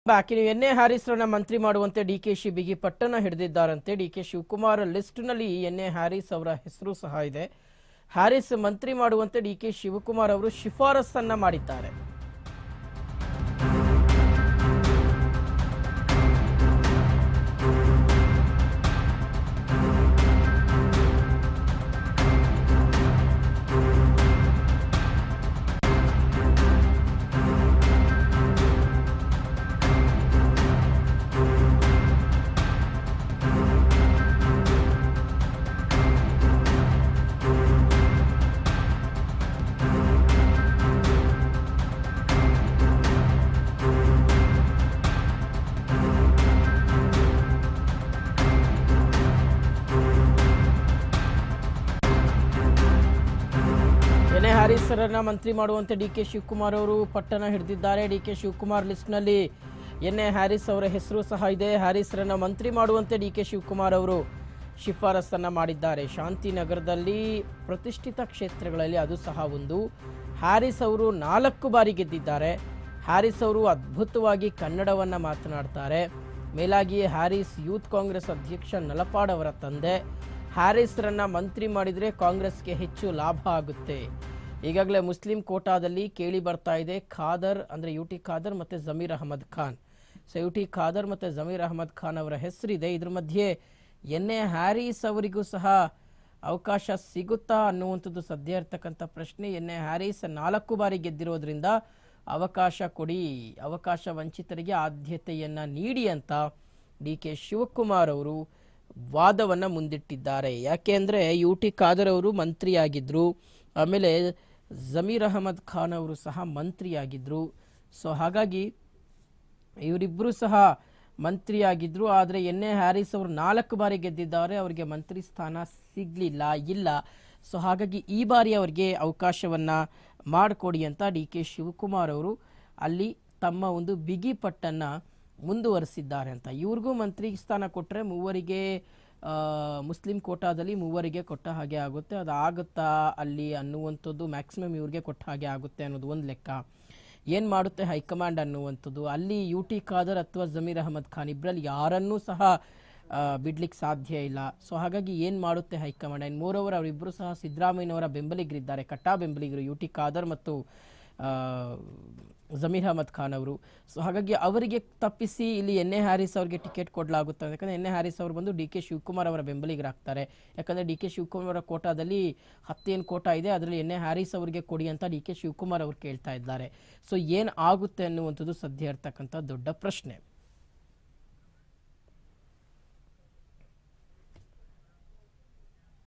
ಬಾಕಿ ನೀವು N A ಹ್ಯಾರಿಸ್ರನ್ನ ಮಂತ್ರಿ ಮಾಡುವಂತೆ ಡಿಕೆಶಿ ಬಿಗಿ ಪಟ್ಟಣ ಹಿಡಿದಿದ್ದಾರಂತೆ. ಡಿಕೆ ಶಿವಕುಮಾರ್ ಲಿಸ್ಟ್ನಲ್ಲಿ ಎನ್ ಎ ಹ್ಯಾರಿಸ್ ಅವರ ಹೆಸರು ಸಹ ಇದೆ. ಹ್ಯಾರಿಸ್ ಮಂತ್ರಿ ಮಾಡುವಂತೆ ಡಿಕೆ ಶಿವಕುಮಾರ್ ಅವರು ಶಿಫಾರಸನ್ನ ಮಾಡಿದ್ದಾರೆ. ಎನ್ ಎ ಹ್ಯಾರಿಸ್ರನ್ನ ಮಂತ್ರಿ ಮಾಡುವಂತೆ ಡಿಕೆ ಶಿವಕುಮಾರ್ ಅವರು ಪಟ್ಟಣ ಹಿಡಿದಿದ್ದಾರೆ. ಡಿಕೆ ಶಿವಕುಮಾರ್ ಲಿಸ್ಟ್ನಲ್ಲಿ ಎನ್ ಎ ಹ್ಯಾರಿಸ್ ಅವರ ಹೆಸರು ಸಹ ಇದೆ. ಹ್ಯಾರಿಸ್ರನ್ನ ಮಂತ್ರಿ ಮಾಡುವಂತೆ ಡಿಕೆ ಶಿವಕುಮಾರ್ ಅವರು ಶಿಫಾರಸನ್ನ ಮಾಡಿದ್ದಾರೆ. ಶಾಂತಿನಗರದಲ್ಲಿ ಪ್ರತಿಷ್ಠಿತ ಕ್ಷೇತ್ರಗಳಲ್ಲಿ ಅದು ಸಹ ಒಂದು. ಹ್ಯಾರಿಸ್ ಅವರು 4 ಬಾರಿ ಗೆದ್ದಿದ್ದಾರೆ. ಹ್ಯಾರಿಸ್ ಅವರು ಅದ್ಭುತವಾಗಿ ಕನ್ನಡವನ್ನ ಮಾತನಾಡ್ತಾರೆ. ಮೇಲಾಗಿ ಹ್ಯಾರಿಸ್ ಯೂತ್ ಕಾಂಗ್ರೆಸ್ ಅಧ್ಯಕ್ಷ ನಲಪಾಡ್ ಅವರ ತಂದೆ. ಹ್ಯಾರಿಸ್ರನ್ನ ಮಂತ್ರಿ ಮಾಡಿದರೆ ಕಾಂಗ್ರೆಸ್ಗೆ ಹೆಚ್ಚು ಲಾಭ ಆಗುತ್ತೆ. ಈಗಾಗಲೇ ಮುಸ್ಲಿಂ ಕೋಟಾದಲ್ಲಿ ಕೇಳಿ ಬರ್ತಾ ಇದೆ ಖಾದರ್ ಅಂದರೆ ಯುಟಿ ಖಾದರ್ ಮತ್ತು ಜಮೀರ್ ಅಹಮದ್ ಖಾನ್. ಸೊ ಯುಟಿ ಖಾದರ್ ಮತ್ತು ಜಮೀರ್ ಅಹಮದ್ ಖಾನ್ ಅವರ ಹೆಸರಿದೆ. ಇದ್ರ ಮಧ್ಯೆ ಎನ್ ಎ ಹ್ಯಾರಿಸ್ ಅವರಿಗೂ ಸಹ ಅವಕಾಶ ಸಿಗುತ್ತಾ ಅನ್ನುವಂಥದ್ದು ಸದ್ಯ ಇರ್ತಕ್ಕಂಥ ಪ್ರಶ್ನೆ. ಎನ್ ಎ ಹ್ಯಾರಿಸ್ 4 ಬಾರಿ ಗೆದ್ದಿರೋದ್ರಿಂದ ಅವಕಾಶ ಕೊಡಿ, ಅವಕಾಶ ವಂಚಿತರಿಗೆ ಆದ್ಯತೆಯನ್ನ ನೀಡಿ ಅಂತ ಡಿಕೆ ಶಿವಕುಮಾರ್ ಅವರು ವಾದವನ್ನ ಮುಂದಿಟ್ಟಿದ್ದಾರೆ. ಯಾಕೆ ಅಂದರೆ ಯುಟಿ ಖಾದರ್ ಅವರು ಮಂತ್ರಿಯಾಗಿದ್ರು, ಆಮೇಲೆ ಜಮೀರ್ ಅಹಮದ್ ಖಾನ್ ಅವರು ಸಹ ಮಂತ್ರಿಯಾಗಿದ್ರು. ಸೊ ಹಾಗಾಗಿ ಇವರಿಬ್ಬರು ಸಹ ಮಂತ್ರಿಯಾಗಿದ್ರು. ಆದರೆ ಎನ್ ಎ ಹ್ಯಾರಿಸ್ ಅವರು 4 ಬಾರಿ ಗೆದ್ದಿದ್ದಾರೆ, ಅವರಿಗೆ ಮಂತ್ರಿ ಸ್ಥಾನ ಇಲ್ಲ. ಸೊ ಹಾಗಾಗಿ ಈ ಬಾರಿ ಅವರಿಗೆ ಅವಕಾಶವನ್ನ ಮಾಡಿಕೊಡಿ ಅಂತ ಡಿಕೆ ಶಿವಕುಮಾರ್ ಅವರು ಅಲ್ಲಿ ತಮ್ಮ ಒಂದು ಬಿಗಿ ಪಟ್ಟನ್ನ ಮುಂದುವರಿಸಿದ್ದಾರೆ ಅಂತ. ಇವ್ರಿಗೂ ಮಂತ್ರಿ ಸ್ಥಾನ ಕೊಟ್ಟರೆ ಮೂವರಿಗೆ ಮುಸ್ಲಿಂ ಕೋಟಾದಲ್ಲಿ 3 ಕೊಟ್ಟ ಹಾಗೆ ಆಗುತ್ತೆ. ಅದು ಆಗುತ್ತಾ ಅಲ್ಲಿ ಅನ್ನುವಂಥದ್ದು ಮ್ಯಾಕ್ಸಿಮಮ್ ಇವ್ರಿಗೆ ಕೊಟ್ಟ ಹಾಗೆ ಆಗುತ್ತೆ ಅನ್ನೋದು ಒಂದು ಲೆಕ್ಕ. ಏನು ಮಾಡುತ್ತೆ ಹೈಕಮಾಂಡ್ ಅನ್ನುವಂಥದ್ದು. ಅಲ್ಲಿ ಯುಟಿ ಖಾದರ್ ಅಥವಾ ಜಮೀರ್ ಅಹಮದ್ ಖಾನ್ ಇಬ್ಬರಲ್ಲಿ ಯಾರನ್ನೂ ಸಹ ಬಿಡ್ಲಿಕ್ಕೆ ಸಾಧ್ಯ ಇಲ್ಲ. ಸೊ ಹಾಗಾಗಿ ಏನು ಮಾಡುತ್ತೆ ಹೈಕಮಾಂಡ್. ಆ್ಯಂಡ್ ಮೋರೋವರ್ ಅವರಿಬ್ಬರು ಸಹ ಸಿದ್ದರಾಮಯ್ಯನವರ ಬೆಂಬಲಿಗರಿದ್ದಾರೆ, ಕಟ್ಟಾ ಬೆಂಬಲಿಗರು ಯುಟಿ ಖಾದರ್ ಮತ್ತು ಜಮೀರ್ ಅಹಮದ್ ಖಾನ್ ಅವರು. ಸೊ ಹಾಗಾಗಿ ಅವರಿಗೆ ತಪ್ಪಿಸಿ ಇಲ್ಲಿ ಎನ್ ಎ ಹ್ಯಾರಿಸ್ ಅವರಿಗೆ ಟಿಕೆಟ್ ಕೊಡಲಾಗುತ್ತೆ. ಯಾಕಂದರೆ ಎನ್ ಎ ಹ್ಯಾರಿಸ್ ಅವರು ಬಂದು ಡಿ ಕೆ ಶಿವಕುಮಾರ್ ಅವರ ಬೆಂಬಲಿಗರಾಗ್ತಾರೆ. ಯಾಕಂದರೆ ಡಿ ಕೆ ಶಿವಕುಮಾರ್ ಅವರ ಕೋಟಾದಲ್ಲಿ 10 ಕೋಟಾ ಇದೆ, ಅದರಲ್ಲಿ ಎನ್ ಎ ಹ್ಯಾರಿಸ್ ಅವರಿಗೆ ಕೊಡಿ ಅಂತ ಡಿ ಕೆ ಶಿವಕುಮಾರ್ ಅವರು ಕೇಳ್ತಾ ಇದ್ದಾರೆ. ಸೊ ಏನು ಆಗುತ್ತೆ ಅನ್ನುವಂಥದ್ದು ಸದ್ಯ ಇರ್ತಕ್ಕಂಥ ದೊಡ್ಡ ಪ್ರಶ್ನೆ.